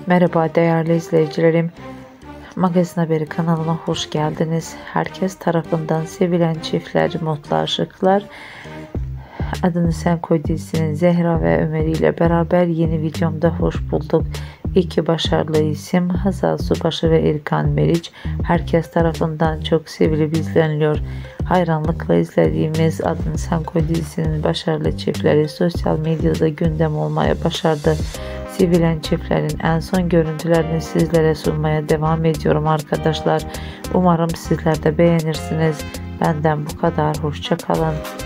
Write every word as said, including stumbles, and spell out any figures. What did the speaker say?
Merhaba değerli izleyicilerim. Magazin Haberi kanalıma hoş geldiniz. Herkes tarafından sevilen çiftler, mutlu aşıklar Adını Sen Koy dizisinin Zehra ve Ömer ile beraber yeni videomda hoş bulduk. İki başarılı isim Hazal Subaşı ve İlkan Meriç herkes tarafından çok sevilip izleniliyor. Hayranlıkla izlediğimiz Adını Sen Koy dizisinin başarılı çiftleri sosyal medyada gündem olmaya başardı. Sevilen çiftlerin en son görüntülerini sizlere sunmaya devam ediyorum arkadaşlar. Umarım sizler de beğenirsiniz. Benden bu kadar. Hoşça kalın.